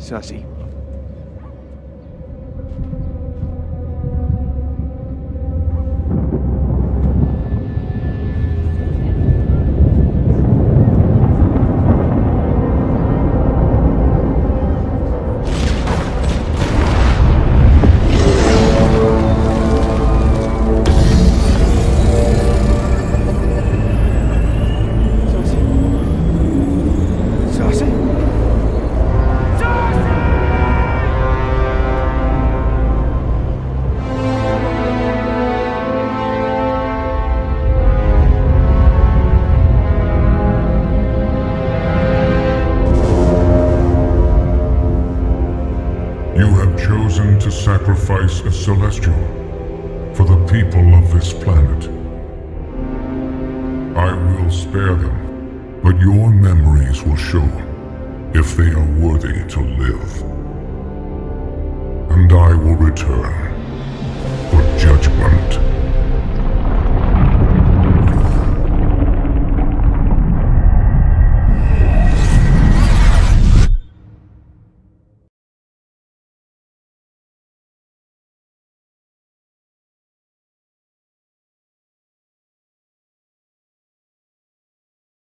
Cersei. To sacrifice a celestial for the people of this planet. I will spare them, but your memories will show if they are worthy to live. And I will return.